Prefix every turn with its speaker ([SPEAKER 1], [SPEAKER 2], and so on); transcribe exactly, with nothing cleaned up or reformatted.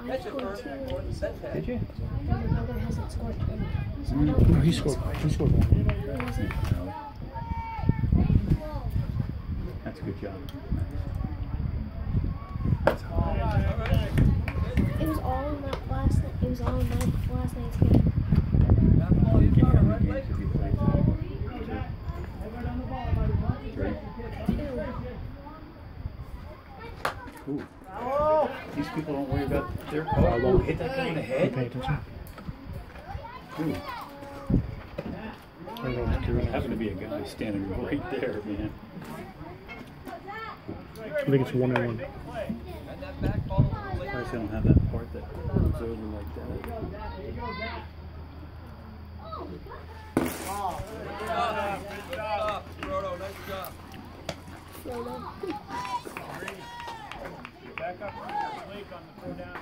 [SPEAKER 1] I scored two.
[SPEAKER 2] Did you?
[SPEAKER 1] My brother hasn't scored any. So I
[SPEAKER 2] Mm.
[SPEAKER 1] don't
[SPEAKER 3] No, he scored. He scored one.
[SPEAKER 1] He hasn't.
[SPEAKER 2] That's a good job.
[SPEAKER 1] It was all in that last night. It was all in my last night's game.
[SPEAKER 2] How many games have you played? Three? Ooh. These people don't worry about their oh, oh, hit that guy in the head.
[SPEAKER 3] Pay attention.
[SPEAKER 2] Ooh.
[SPEAKER 3] I don't know if
[SPEAKER 2] There happened to be a guy standing right there, man.
[SPEAKER 3] I think it's one and one.
[SPEAKER 2] I don't have that part that moves over like that.
[SPEAKER 4] Oh, good job. Good job. Frodo, nice job.
[SPEAKER 1] Frodo.
[SPEAKER 4] Back up on the lake on the throw down.